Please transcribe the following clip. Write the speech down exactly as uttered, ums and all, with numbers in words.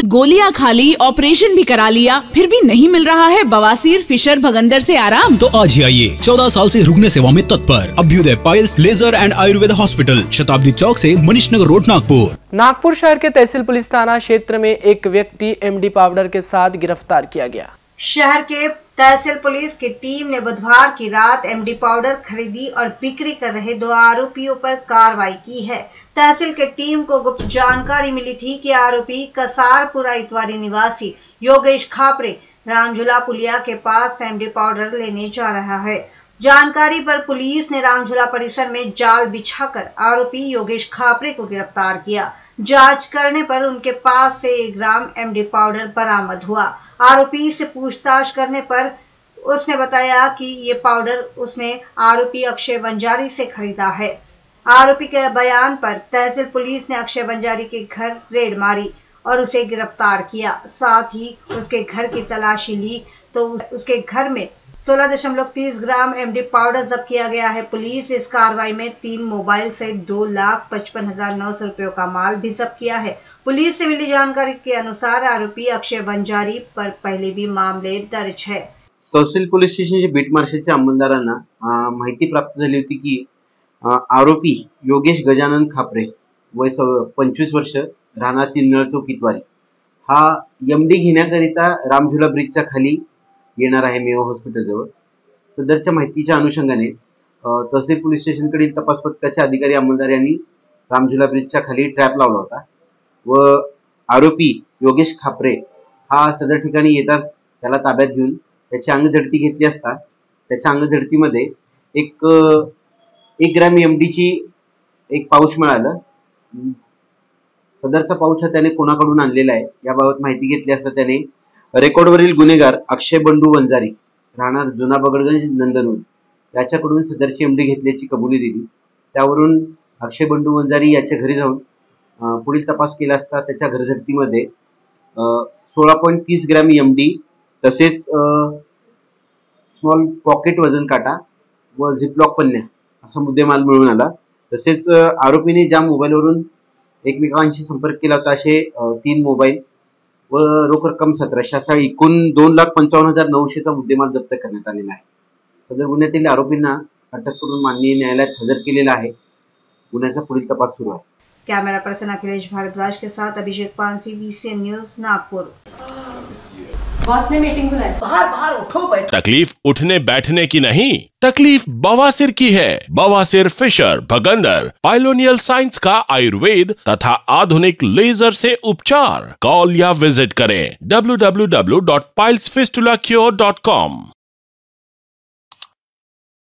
गोलियां खा ली, ऑपरेशन भी करा लिया, फिर भी नहीं मिल रहा है बवासीर, फिशर, भगंदर से आराम? तो आज ही आइए चौदह साल से रुग्ण सेवा में तत्पर Abhyudaya piles laser and Ayurveda hospital, Shatabdi Chowk से मनीष नगर रोड, नागपुर। नागपुर शहर के तहसील पुलिस थाना क्षेत्र में एक व्यक्ति एमडी पाउडर के साथ गिरफ्तार किया गया। शहर के तहसील पुलिस की टीम ने बुधवार की रात एमडी पाउडर खरीदी और बिक्री कर रहे दो आरोपियों पर कार्रवाई की है। तहसील की टीम को गुप्त जानकारी मिली थी कि आरोपी कसारपुरा इतवारी निवासी योगेश खापरे रामझूला पुलिया के पास एमडी पाउडर लेने जा रहा है। जानकारी पर पुलिस ने रामझूला परिसर में जाल बिछाकर आरोपी योगेश खापरे को गिरफ्तार किया। जांच करने पर उनके पास से एक ग्राम एमडी पाउडर बरामद हुआ। आरोपी से पूछताछ करने पर उसने बताया कि ये पाउडर उसने आरोपी अक्षय वंजारी से खरीदा है। आरोपी के बयान पर तहसील पुलिस ने अक्षय वंजारी के घर रेड मारी और उसे गिरफ्तार किया। साथ ही उसके घर की तलाशी ली तो उसके घर में सोलह दशमलव तीस ग्राम एमडी पाउडर जब्त किया गया है। पुलिस इस कार्रवाई में तीन मोबाइल से दो लाख पचपन हजार नौ सौ रुपयों का माल भी जब्त किया है। पुलिस से मिली जानकारी के अनुसार आरोपी अक्षय वंजारी पर पहले भी मामले दर्ज है। तहसील पोलीस स्टेशनचे बीट मार्शलच्या अंमलदारांना माहिती प्राप्त झाली होती की आरोपी योगेश गजानन खापरे वय पंचवीस वर्ष राहणार तीन चौक इतवारी हा एमडी घेण्याकरिता रामझूला ब्रिजच्या खाली येणार आहे मेयो हॉस्पिटल जवळ। सदरच्या माहितीच्या अनुषंगाने तहसील पोलीस स्टेशनकडील तपास पथकाचे अधिकारी अंमलदार यांनी रामझूला ब्रिजच्या खाली ट्रॅप लावला होता व आरोपी योगेश खापरे हा सदर ठिकाणी येतात त्याला ताब्यात घेऊन त्याची अंगझडती घेतली असता त्याच्या अंगझडतीमध्ये एक एक ग्रॅम एमडीची एक पाऊच मिळालं। सदरचा पाऊच हा त्याने कोणाकडून आणलेला आहे याबाबत माहिती घेतली असता त्याने रेकॉर्डवरील गुन्हेगार अक्षय बंडू वंजारी राहणार जुना बगडगंज नंदनवन याच्याकडून सदरची एमडी घेतल्याची कबुली दिली। त्यावरून अक्षय बंडू वंजारी याच्या घरी जाऊन पुढील तपास केला असता त्याच्या घरझडतीमध्ये सोळा पॉईंट तीस ग्रॅम एमडी तसेच स्मॉल पॉकेट वजन काटा व झिपलॉक पन्न्या असा मुद्देमाल मिळून आला। तसेच आरोपीने ज्या मोबाईलवरून एकमेकांशी संपर्क केला होता असे तीन मोबाईल व रोख रक्कम सतराशे असा एकूण दोन लाख पंचावन्न हजार नऊशेचा मुद्देमाल जप्त करण्यात आलेला आहे। सदर गुन्ह्यातील आरोपींना अटक करून माननीय न्यायालयात हजर केलेला आहे। गुन्ह्याचा पुढील तपास सुरू आहे। कैमरा पर्सन अखिलेश भारद्वाज के साथ Abhishek Pansi, VCN news, Nagpur. Boss ने मीटिंग बुलाई। बाहर बाहर उठो बैठो। तकलीफ उठने बैठने की नहीं, तकलीफ बवासीर की है। बवासीर, फिशर, भगंदर, पाइलोनियल साइंस का आयुर्वेद तथा आधुनिक लेजर से उपचार। कॉल या विजिट करें W W W dot piles fistula cure dot com.